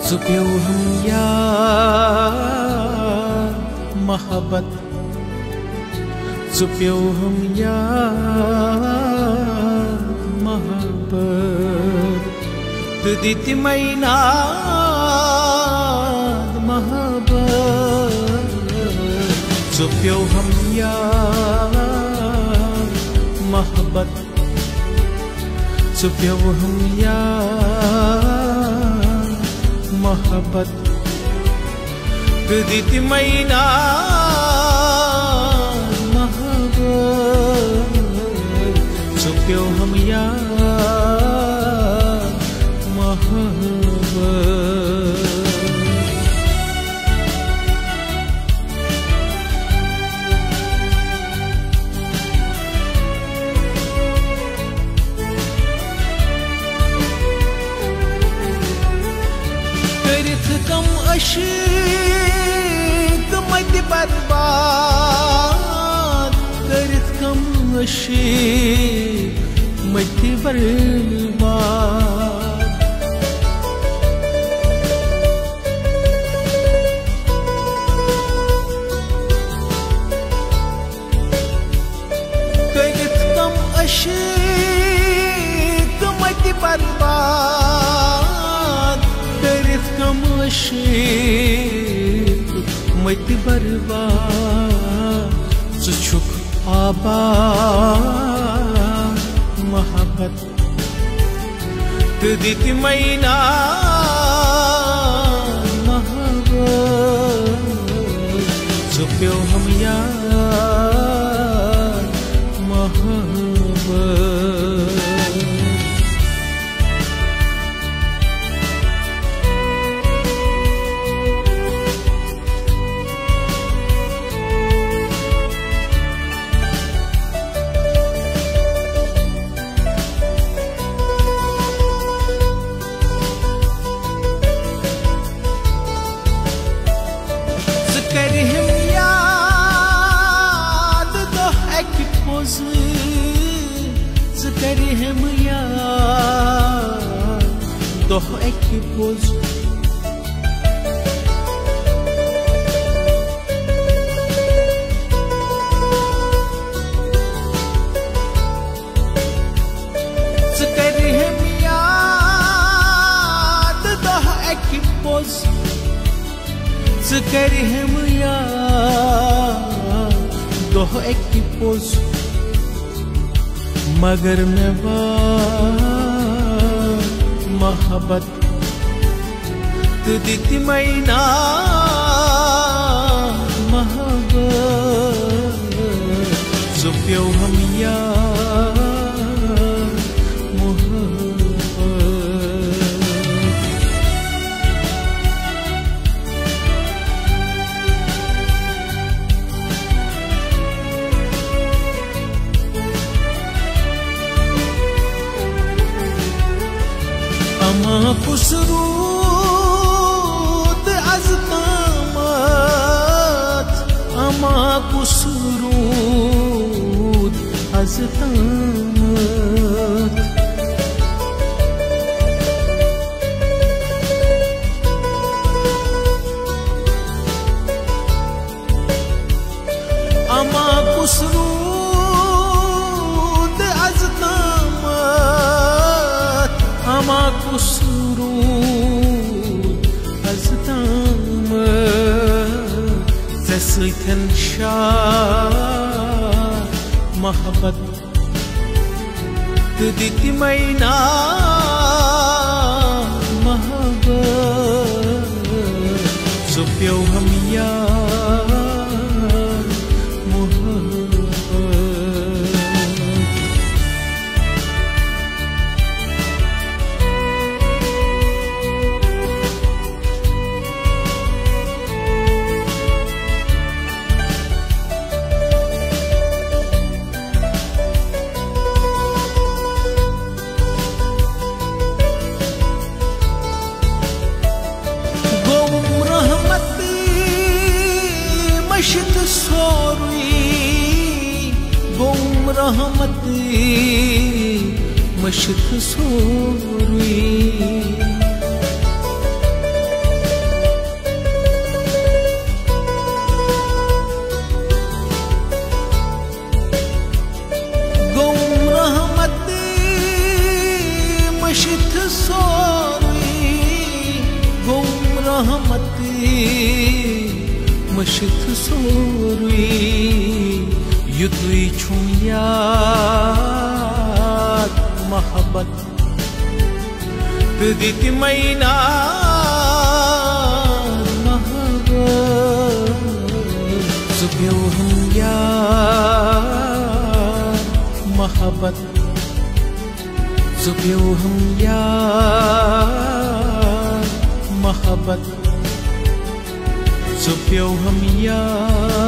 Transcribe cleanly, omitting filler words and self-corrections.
Zupiu hum yaar mohabbat, zupiu hum yaar mohabbat, tuditi maina mohabbat, zupiu hum yaar mohabbat, zupiu hum yaar mohabbat, tuditi maina mohabbat, zupiu hum yaar mohabbat. Kam aşık mati barbad, karit kam aşık mati barbad. Karit kam aşık mati barbad, karit kam aşık mati barbad. Suçuk abad mohabbat, tuditi maina mohabbat, zupiu hum yaar mohabbat. Zikrim yar doh eki poz, zikrim yar doh eki poz, zikrim yar doh eki poz. मगर मैं मोहब्बत tuditi maina mohabbat, zupiu hum yaar mohabbat. Ama kusurud az tamat, ama kusurud az tamat. Ama kusurud az tamat, ama kusurud az tamat. Zesiten şah mohabbat, tuditi maina mohabbat, zupiu hum yaar mohabbat. मशत सोरी गुम रहमती मशत sorry मशिथ सोरुई युतुई छुयाद मोहब्बत तदिति मैना सुप्यो हम यार मोहब्बत सुप्यो हम यार मोहब्बत सुप्यो हम यार